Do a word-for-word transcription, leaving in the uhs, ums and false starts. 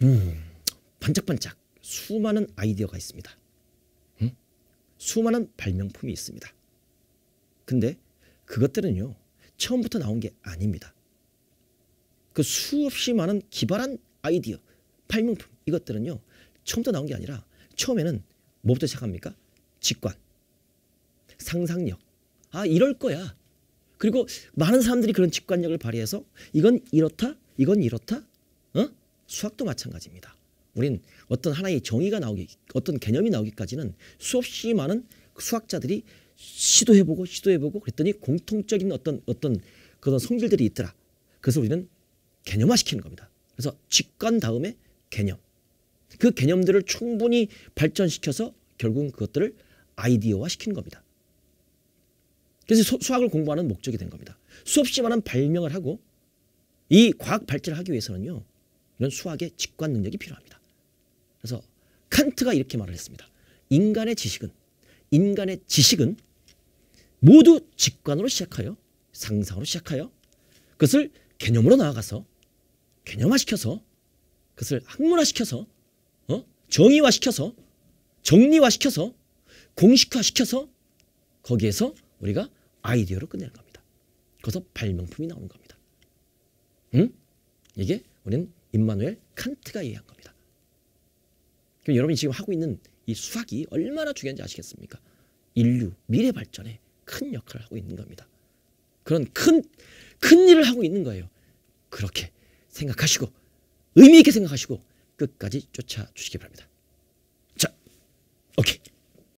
음, 반짝반짝 수많은 아이디어가 있습니다. 음? 수많은 발명품이 있습니다. 근데 그것들은요, 처음부터 나온 게 아닙니다. 그 수없이 많은 기발한 아이디어, 발명품, 이것들은요, 처음부터 나온 게 아니라 처음에는 뭐부터 시작합니까? 직관, 상상력. 아, 이럴 거야. 그리고 많은 사람들이 그런 직관력을 발휘해서 이건 이렇다, 이건 이렇다. 어? 수학도 마찬가지입니다. 우린 어떤 하나의 정의가 나오기, 어떤 개념이 나오기까지는 수없이 많은 수학자들이 시도해보고 시도해보고 그랬더니 공통적인 어떤 어떤 그런 성질들이 있더라. 그래서 우리는 개념화시키는 겁니다. 그래서 직관 다음에 개념. 그 개념들을 충분히 발전시켜서 결국은 그것들을 아이디어화시키는 겁니다. 그래서 수, 수학을 공부하는 목적이 된 겁니다. 수없이 많은 발명을 하고 이 과학 발전을 하기 위해서는요, 이런 수학의 직관 능력이 필요합니다. 그래서 칸트가 이렇게 말을 했습니다. 인간의 지식은 인간의 지식은 모두 직관으로 시작하여 상상으로 시작하여 그것을 개념으로 나아가서 개념화시켜서 그것을 학문화시켜서 어? 정의화시켜서 정리화시켜서 공식화시켜서 거기에서 우리가 아이디어로 끝내는 겁니다. 거기서 발명품이 나오는 겁니다. 응? 이게 우리는 임마누엘 칸트가 얘기한 겁니다. 그럼 여러분이 지금 하고 있는 이 수학이 얼마나 중요한지 아시겠습니까? 인류 미래 발전에 큰 역할을 하고 있는 겁니다. 그런 큰, 큰 일을 하고 있는 거예요. 그렇게 생각하시고 의미 있게 생각하시고 끝까지 쫓아주시기 바랍니다. 자, 오케이.